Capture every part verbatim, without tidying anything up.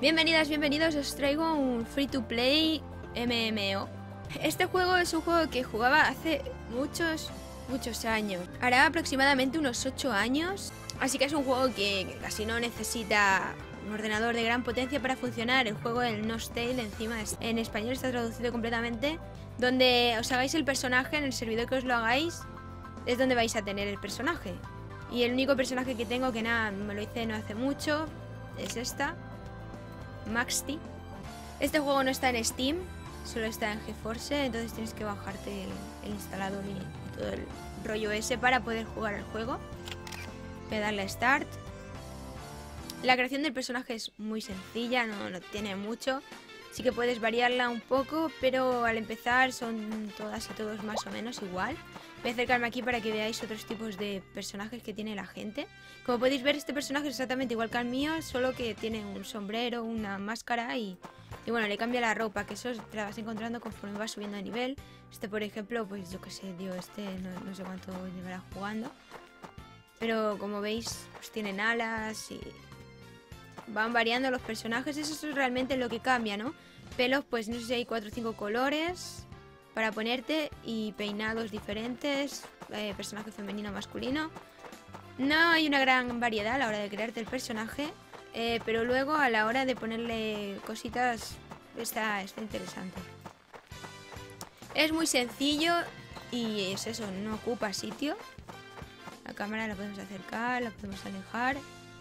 Bienvenidas, bienvenidos, os traigo un free to play M M O. Este juego es un juego que jugaba hace muchos, muchos años. Hará aproximadamente unos ocho años. Así que es un juego que casi no necesita un ordenador de gran potencia para funcionar. El juego, el Nose Tale, encima en español está traducido completamente. Donde os hagáis el personaje, en el servidor que os lo hagáis, es donde vais a tener el personaje. Y el único personaje que tengo, que nada, me lo hice no hace mucho, es esta, Maxti. Este juego no está en Steam, solo está en GeForce, entonces tienes que bajarte el, el instalador y, y todo el rollo ese para poder jugar al juego. Voy a darle a Start. La creación del personaje es muy sencilla, no, no tiene mucho. Sí que puedes variarla un poco, pero al empezar son todas y todos más o menos igual. Voy a acercarme aquí para que veáis otros tipos de personajes que tiene la gente. Como podéis ver, este personaje es exactamente igual que el mío, solo que tiene un sombrero, una máscara y, y bueno, le cambia la ropa, que eso te la vas encontrando conforme vas subiendo de nivel. Este, por ejemplo, pues yo qué sé, tío, este no, no sé cuánto llevará jugando. Pero como veis, pues tienen alas y van variando los personajes. Eso es realmente lo que cambia, ¿no? Pelos, pues no sé si hay cuatro o cinco colores para ponerte y peinados diferentes, eh, personaje femenino o masculino. No hay una gran variedad a la hora de crearte el personaje, eh, pero luego a la hora de ponerle cositas está, está interesante. Es muy sencillo y es eso, no ocupa sitio. La cámara la podemos acercar, la podemos alejar.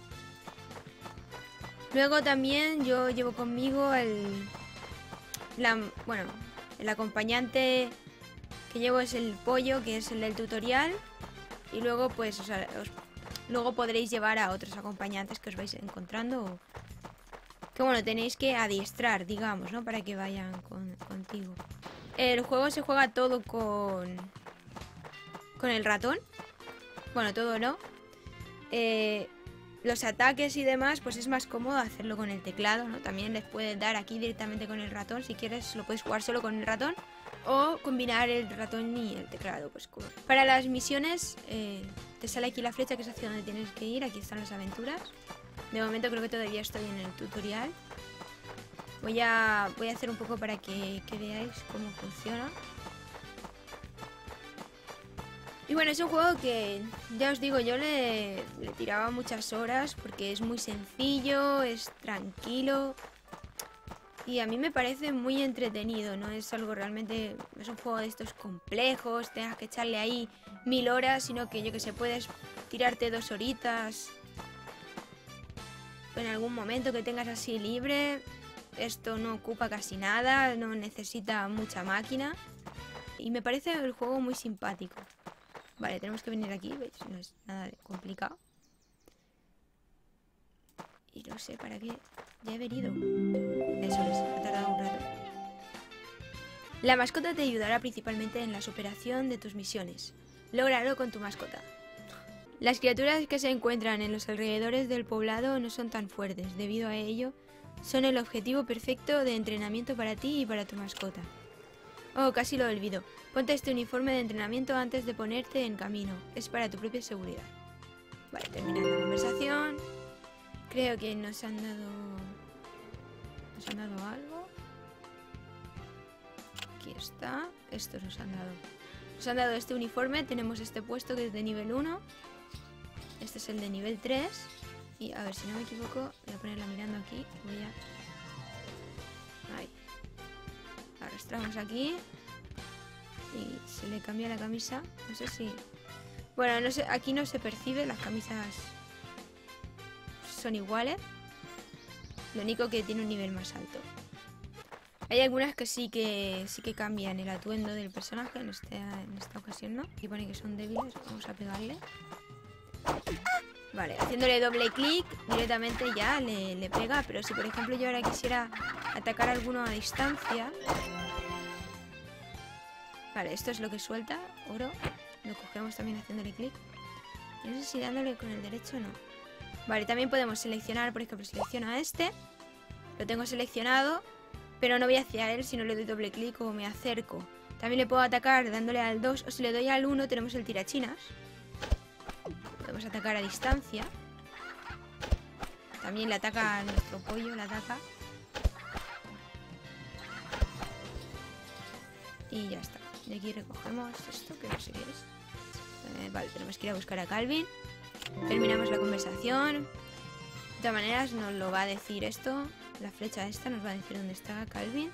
Luego también yo llevo conmigo el... La, bueno, el acompañante que llevo es el pollo, que es el del tutorial. Y luego pues o sea, os, luego podréis llevar a otros acompañantes que os vais encontrando. Que bueno, tenéis que adiestrar, digamos, ¿no? Para que vayan con, contigo. El juego se juega todo con, con el ratón. Bueno, todo no. Eh... Los ataques y demás, pues es más cómodo hacerlo con el teclado, ¿no? También les puedes dar aquí directamente con el ratón. Si quieres, lo puedes jugar solo con el ratón o combinar el ratón y el teclado. Pues como. Para las misiones, eh, te sale aquí la flecha que es hacia donde tienes que ir. Aquí están las aventuras. De momento creo que todavía estoy en el tutorial. Voy a, voy a hacer un poco para que, que veáis cómo funciona. Y bueno, es un juego que, ya os digo, yo le, le tiraba muchas horas porque es muy sencillo, es tranquilo y a mí me parece muy entretenido, no es algo realmente, no es un juego de estos complejos, tengas que echarle ahí mil horas, sino que yo que sé, puedes tirarte dos horitas en algún momento que tengas así libre. Esto no ocupa casi nada, no necesita mucha máquina y me parece el juego muy simpático. Vale, tenemos que venir aquí, ¿veis? No es nada complicado. Y no sé para qué. Ya he venido. Eso es, ha tardado un rato. La mascota te ayudará principalmente en la superación de tus misiones. Lógralo con tu mascota. Las criaturas que se encuentran en los alrededores del poblado no son tan fuertes. Debido a ello, son el objetivo perfecto de entrenamiento para ti y para tu mascota. Oh, casi lo olvido. Ponte este uniforme de entrenamiento antes de ponerte en camino. Es para tu propia seguridad. Vale, terminando la conversación. Creo que nos han dado... Nos han dado algo. Aquí está. Estos nos han dado. Nos han dado este uniforme. Tenemos este puesto que es de nivel uno. Este es el de nivel tres. Y a ver, si no me equivoco, voy a ponerla mirando aquí. Voy a... Ahí. Arrastramos aquí y se le cambia la camisa. No sé si... Bueno, no sé, aquí no se percibe, las camisas son iguales. Lo único que tiene un nivel más alto. Hay algunas que sí que sí que cambian el atuendo del personaje. En, este, en esta ocasión no. Aquí pone que son débiles. Vamos a pegarle. Vale, haciéndole doble clic directamente ya le, le pega. Pero si por ejemplo yo ahora quisiera atacar a alguno a distancia... Vale, esto es lo que suelta, oro. Lo cogemos también haciéndole clic. No sé si dándole con el derecho o no. Vale, también podemos seleccionar, por ejemplo, selecciono a este. Lo tengo seleccionado, pero no voy hacia él si no le doy doble clic o me acerco. También le puedo atacar dándole al dos, o si le doy al uno tenemos el tirachinas. Podemos atacar a distancia. También le ataca a nuestro pollo, le ataca. Y ya está. De aquí recogemos esto, que no sé qué es. Eh, vale, tenemos que ir a buscar a Calvin. Terminamos la conversación. De todas maneras nos lo va a decir esto. La flecha esta nos va a decir dónde está Calvin.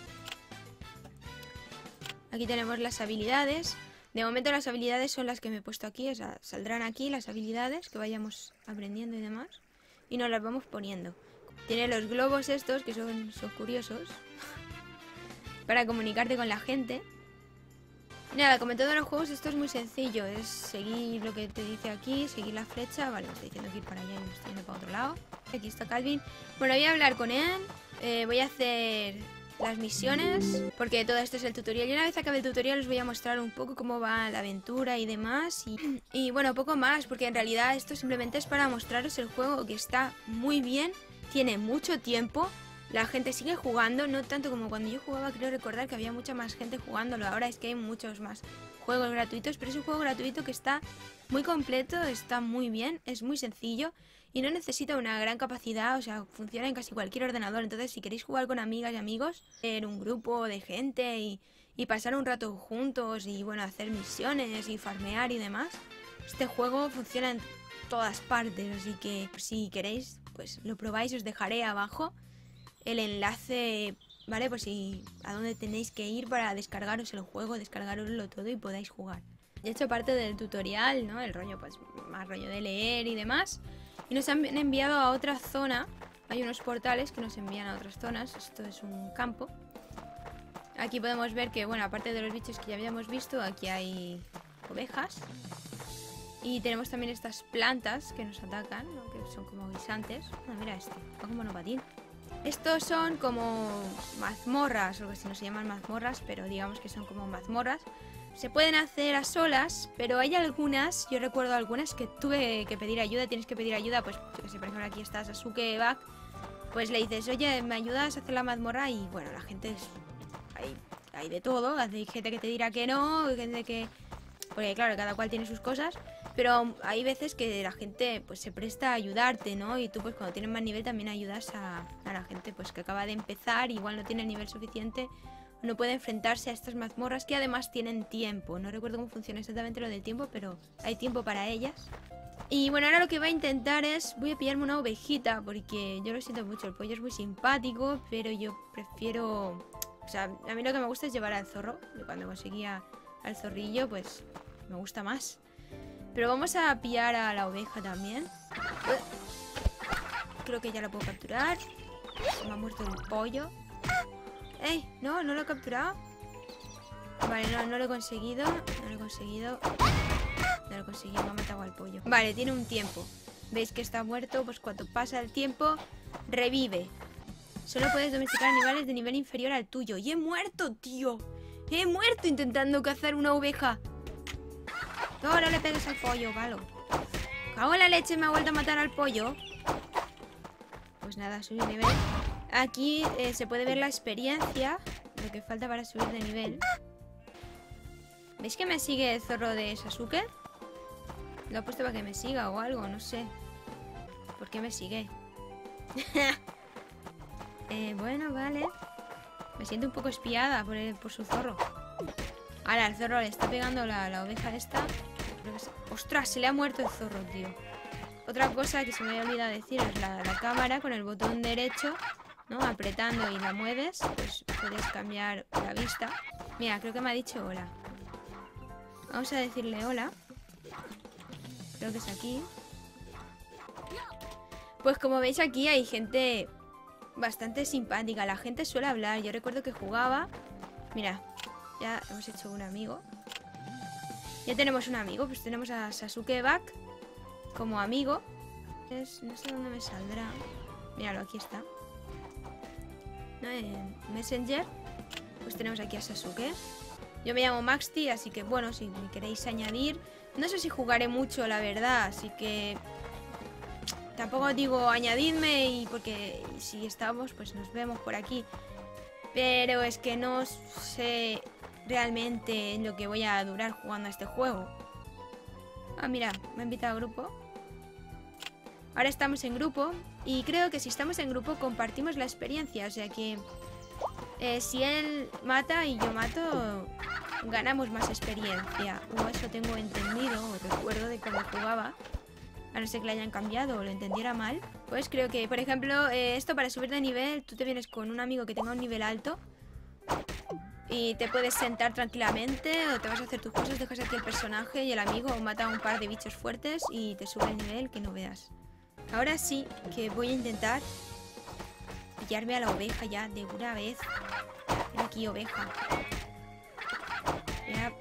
Aquí tenemos las habilidades. De momento las habilidades son las que me he puesto aquí. O sea, saldrán aquí las habilidades que vayamos aprendiendo y demás. Y nos las vamos poniendo. Tiene los globos estos que son, son curiosos. Para comunicarte con la gente. Nada, como en todos los juegos esto es muy sencillo. Es seguir lo que te dice aquí, seguir la flecha. Vale, me está diciendo que ir para allá y me estoy yendo para otro lado. Aquí está Calvin. Bueno, voy a hablar con él. Eh, voy a hacer las misiones, porque todo esto es el tutorial. Y una vez acabe el tutorial os voy a mostrar un poco cómo va la aventura y demás. Y, y bueno, poco más, porque en realidad esto simplemente es para mostraros el juego, que está muy bien. Tiene mucho tiempo. La gente sigue jugando, no tanto como cuando yo jugaba. Creo recordar que había mucha más gente jugándolo. Ahora es que hay muchos más juegos gratuitos, pero es un juego gratuito que está muy completo, está muy bien, es muy sencillo y no necesita una gran capacidad. O sea, funciona en casi cualquier ordenador. Entonces, si queréis jugar con amigas y amigos, en un grupo de gente y, y pasar un rato juntos y bueno, hacer misiones y farmear y demás, este juego funciona en todas partes. Así que si queréis, pues lo probáis. Os dejaré abajo el enlace, ¿vale? Pues si a dónde tenéis que ir para descargaros el juego, descargaroslo todo y podáis jugar. He hecho parte del tutorial, ¿no? El rollo, pues más rollo de leer y demás. Y nos han enviado a otra zona. Hay unos portales que nos envían a otras zonas. Esto es un campo. Aquí podemos ver que, bueno, aparte de los bichos que ya habíamos visto, aquí hay ovejas. Y tenemos también estas plantas que nos atacan, ¿no? Que son como guisantes. Ah, mira este, va como monopatín. Estos son como mazmorras, o que si no se llaman mazmorras, pero digamos que son como mazmorras. Se pueden hacer a solas, pero hay algunas, yo recuerdo algunas que tuve que pedir ayuda. Tienes que pedir ayuda, pues yo que sé, por ejemplo aquí está Sasuke Back. Pues le dices, oye, ¿me ayudas a hacer la mazmorra? Y bueno, la gente es... Hay, hay de todo, hay gente que te dirá que no, hay gente que... Porque claro, cada cual tiene sus cosas. Pero hay veces que la gente pues se presta a ayudarte, ¿no? Y tú pues cuando tienes más nivel también ayudas a, a la gente pues que acaba de empezar, igual no tiene el nivel suficiente, no puede enfrentarse a estas mazmorras que además tienen tiempo. No recuerdo cómo funciona exactamente lo del tiempo, pero hay tiempo para ellas. Y bueno, ahora lo que voy a intentar es, voy a pillarme una ovejita, porque yo lo siento mucho, el pollo es muy simpático, pero yo prefiero... O sea, a mí lo que me gusta es llevar al zorro. Y cuando conseguía al zorrillo, pues me gusta más. Pero vamos a pillar a la oveja también. Creo que ya la puedo capturar. Se me ha muerto el pollo. ¡Ey! No, no lo he capturado. Vale, no, no lo he conseguido. No lo he conseguido. No lo he conseguido, me ha matado al pollo. Vale, tiene un tiempo. ¿Veis que está muerto? Pues cuando pasa el tiempo, revive. Solo puedes domesticar animales de nivel inferior al tuyo. ¡Y he muerto, tío! ¡He muerto intentando cazar una oveja! No, no le pegues al pollo, Galo. Cago en la leche, me ha vuelto a matar al pollo. Pues nada, subir nivel. Aquí eh, se puede ver la experiencia, lo que falta para subir de nivel. ¿Veis que me sigue el zorro de Sasuke? Lo he puesto para que me siga o algo, no sé. ¿Por qué me sigue? eh, bueno, vale. Me siento un poco espiada por, el, por su zorro. Ahora, el zorro le está pegando la, la oveja esta. ¡Ostras! Se le ha muerto el zorro, tío. Otra cosa que se me había olvidado decir es la, la cámara con el botón derecho, ¿no? Apretando y la mueves, pues puedes cambiar la vista. Mira, creo que me ha dicho hola. Vamos a decirle hola. Creo que es aquí. Pues como veis aquí hay gente bastante simpática. La gente suele hablar. Yo recuerdo que jugaba. Mira, ya hemos hecho un amigo. Ya tenemos un amigo. Pues tenemos a Sasuke Back como amigo. Es, no sé dónde me saldrá. Míralo, aquí está. ¿No? En Messenger. Pues tenemos aquí a Sasuke. Yo me llamo Maxti, así que bueno, si me queréis añadir. No sé si jugaré mucho, la verdad. Así que tampoco digo añadidme. Y porque si estamos, pues nos vemos por aquí. Pero es que no sé realmente lo que voy a durar jugando a este juego. Ah, mira, me ha invitado al grupo. Ahora estamos en grupo y creo que si estamos en grupo compartimos la experiencia. O sea que eh, si él mata y yo mato, ganamos más experiencia. O eso tengo entendido o recuerdo de cómo jugaba. A no ser que le hayan cambiado o lo entendiera mal. Pues creo que, por ejemplo, eh, esto para subir de nivel, tú te vienes con un amigo que tenga un nivel alto y te puedes sentar tranquilamente o te vas a hacer tus cosas, dejas aquí el personaje y el amigo mata a un par de bichos fuertes y te sube el nivel que no veas. Ahora sí que voy a intentar pillarme a la oveja ya de una vez. Ven aquí, oveja. Ya.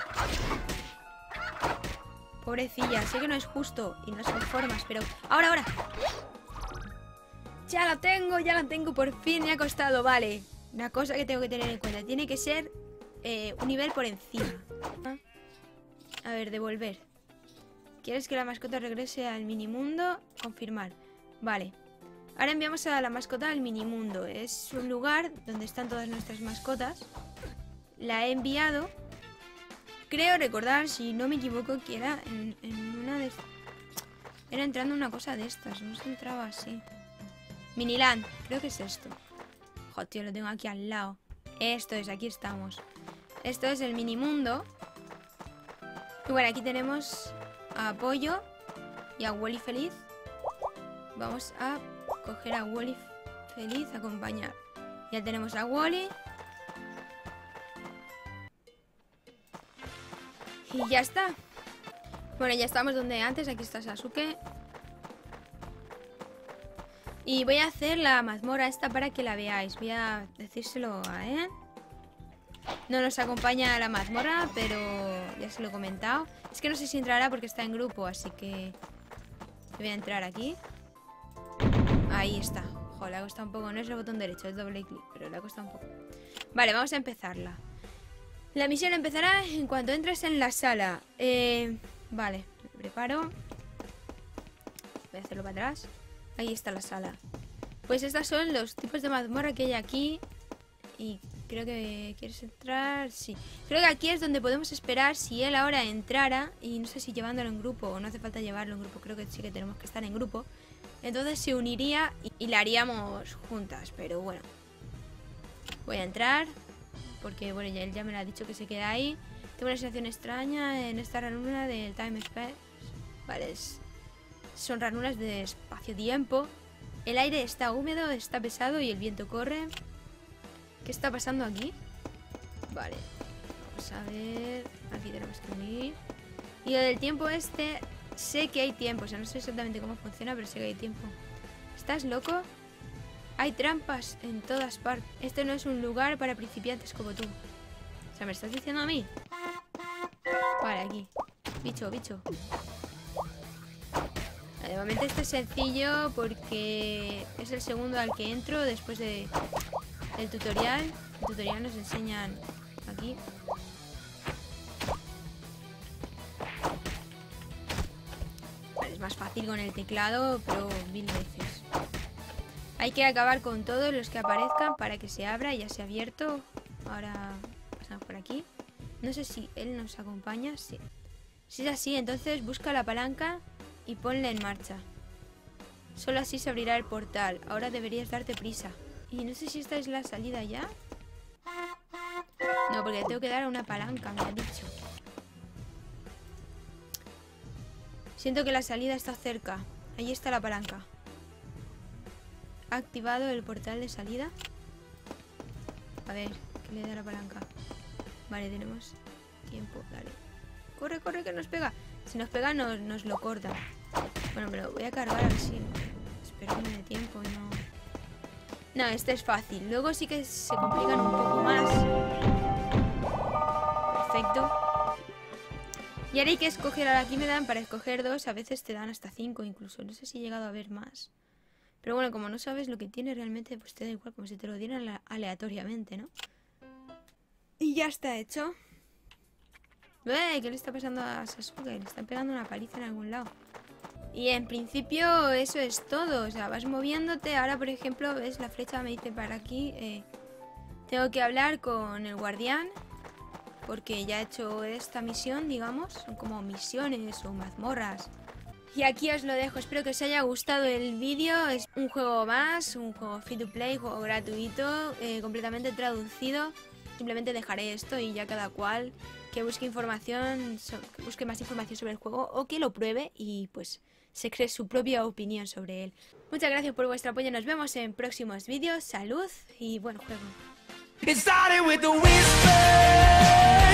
Pobrecilla, sé que no es justo y no son formas, pero... ¡Ahora, ahora! Ya la tengo, ya la tengo, por fin me ha costado, vale. Una cosa que tengo que tener en cuenta, tiene que ser eh, un nivel por encima. A ver, devolver. ¿Quieres que la mascota regrese al minimundo? Confirmar. Vale. Ahora enviamos a la mascota al minimundo. Es un lugar donde están todas nuestras mascotas. La he enviado. Creo recordar, si no me equivoco, que era en, en una de... Era entrando una cosa de estas. No se entraba así. Miniland. Creo que es esto. Joder, tío, lo tengo aquí al lado. Esto es, aquí estamos. Esto es el minimundo. Y bueno, aquí tenemos a Pollo y a Wally Feliz. Vamos a coger a Wally Feliz a acompañar. Ya tenemos a Wally. Y ya está. Bueno, ya estamos donde antes. Aquí está Sasuke. Y voy a hacer la mazmorra esta para que la veáis. Voy a decírselo a él. No nos acompaña a la mazmorra, pero ya se lo he comentado. Es que no sé si entrará porque está en grupo, así que voy a entrar aquí. Ahí está. Joder, le ha costado un poco. No es el botón derecho, es doble clic, pero le ha costado un poco. Vale, vamos a empezarla. La misión empezará en cuanto entres en la sala. Eh, vale, me preparo. Voy a hacerlo para atrás. Ahí está la sala. Pues estos son los tipos de mazmorra que hay aquí. Y creo que... ¿Quieres entrar? Sí. Creo que aquí es donde podemos esperar si él ahora entrara. Y no sé si llevándolo en grupo o no hace falta llevarlo en grupo. Creo que sí que tenemos que estar en grupo. Entonces se uniría y, y la haríamos juntas. Pero bueno. Voy a entrar. Porque bueno, ya él ya me lo ha dicho que se queda ahí. Tengo una sensación extraña en esta ranura del Time Space. Vale, es... Son ranuras de espacio-tiempo. El aire está húmedo, está pesado y el viento corre. ¿Qué está pasando aquí? Vale. Vamos a ver. Aquí tenemos que unir. Y lo del tiempo este... Sé que hay tiempo. O sea, no sé exactamente cómo funciona, pero sé que hay tiempo. ¿Estás loco? Hay trampas en todas partes. Este no es un lugar para principiantes como tú. O sea, ¿me estás diciendo a mí? Vale, aquí. Bicho, bicho. Nuevamente este es sencillo porque es el segundo al que entro después de, del tutorial. El tutorial nos enseñan aquí. Vale, es más fácil con el teclado, pero mil veces. Hay que acabar con todos los que aparezcan para que se abra. Ya se ha abierto. Ahora pasamos por aquí. No sé si él nos acompaña. Sí. Si es así, entonces busca la palanca y ponla en marcha. Solo así se abrirá el portal. Ahora deberías darte prisa. Y no sé si esta es la salida ya. No, porque le tengo que dar a una palanca, me ha dicho. Siento que la salida está cerca. Ahí está la palanca. ¿Ha activado el portal de salida? A ver, ¿qué le da la palanca? Vale, tenemos tiempo, dale. Corre, corre, que nos pega. Si nos pega nos, nos lo corta. Bueno, me lo voy a cargar así. Espero que me dé tiempo y no... No, este es fácil. Luego sí que se complican un poco más. Perfecto. Y ahora hay que escoger. Ahora aquí me dan para escoger dos. A veces te dan hasta cinco incluso. No sé si he llegado a ver más. Pero bueno, como no sabes lo que tiene realmente, pues te da igual. Como si te lo dieran aleatoriamente, ¿no? Y ya está hecho. ¡Eh! ¿Qué le está pasando a Sasuke? Le están pegando una paliza en algún lado. Y en principio eso es todo. O sea, vas moviéndote. Ahora, por ejemplo, ves la flecha me dice para aquí. Eh, tengo que hablar con el guardián. Porque ya he hecho esta misión, digamos. Son como misiones o mazmorras. Y aquí os lo dejo, espero que os haya gustado el vídeo. Es un juego más, un juego free to play, juego gratuito, eh, completamente traducido. Simplemente dejaré esto y ya cada cual que busque información, so que busque más información sobre el juego o que lo pruebe y pues se cree su propia opinión sobre él. Muchas gracias por vuestro apoyo, nos vemos en próximos vídeos, salud y buen juego.